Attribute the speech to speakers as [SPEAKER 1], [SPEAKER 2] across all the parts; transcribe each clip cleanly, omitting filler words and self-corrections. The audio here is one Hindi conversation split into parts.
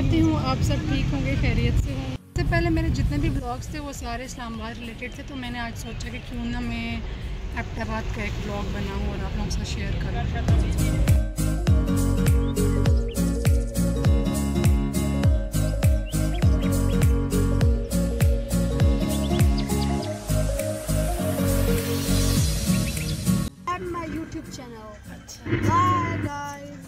[SPEAKER 1] करती हूँ आप सब ठीक होंगे, खैरियत से होंगे। इससे पहले मेरे जितने भी ब्लॉग्स थे वो सारे इस्लामाबाद रिलेटेड थे, तो मैंने आज सोचा कि क्यों ना मैं एबटाबाद का एक ब्लॉग बनाऊँ और आप लोगों के साथ शेयर करूँ।
[SPEAKER 2] YouTube channel। Hi guys।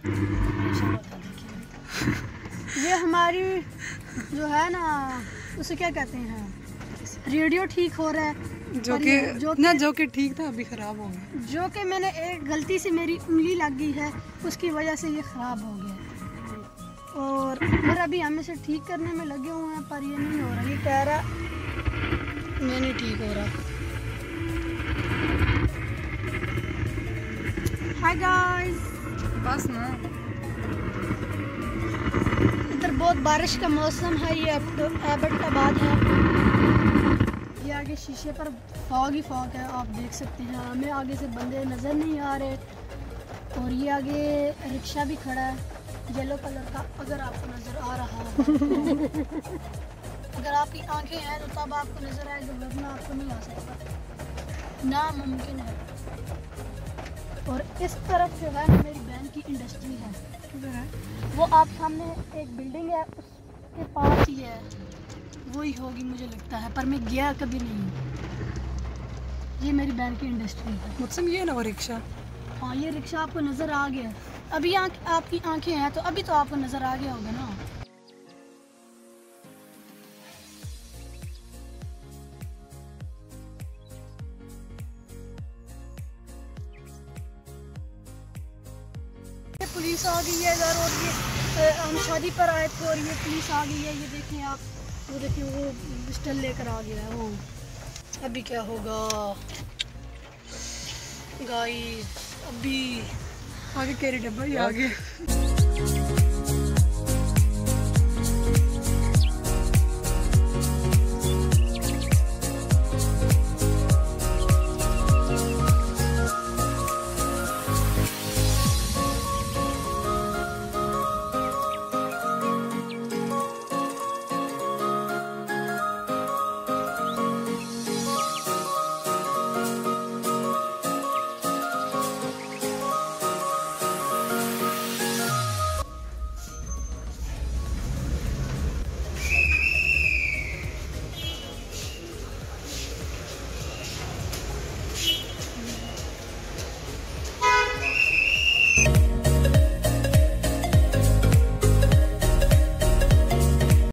[SPEAKER 2] ये हमारी जो है ना उसे क्या कहते हैं, रेडियो ठीक हो रहा है
[SPEAKER 1] जो कि ठीक था अभी ख़राब हो गया।
[SPEAKER 2] जो कि मैंने एक गलती से मेरी उंगली लग गई है, उसकी वजह से ये ख़राब हो गया और फिर अभी हम इसे ठीक करने में लगे हुए हैं, पर ये नहीं हो रहा। ये कह रहा मैं नहीं ठीक हो रहा। Hi guys.
[SPEAKER 1] बस ना,
[SPEAKER 2] इधर बहुत बारिश का मौसम है। ये एबटाबाद है। ये आगे शीशे पर फॉग ही फॉग है, आप देख सकते हैं। हमें आगे से बंदे नज़र नहीं आ रहे और ये आगे रिक्शा भी खड़ा है येलो कलर का, अगर आपको नज़र आ रहा है। अगर आपकी आंखें हैं तो तब आपको नज़र आएगा, वरना आपको नहीं आ सकता, नामुमकिन है। और इस तरफ जो है मेरी बहन की इंडस्ट्री है, वो आप सामने एक बिल्डिंग है उसके पास ही है, वही होगी मुझे लगता है, पर मैं गया कभी नहीं। ये मेरी बहन की इंडस्ट्री है।
[SPEAKER 1] मुझसे ये ना वो रिक्शा।
[SPEAKER 2] हाँ, ये रिक्शा आपको नज़र आ गया। अभी आपकी आंखें हैं तो अभी तो आपको नज़र आ गया होगा ना। पुलिस आ गई है इधर और ये हम शादी पर आए थे और ये पुलिस आ गई है। ये देखें आप, वो देखिए वो पिस्टल लेकर आ गया है। वो अभी क्या होगा गाइस, अभी
[SPEAKER 1] आगे कैरी डब्बा ही आ गया।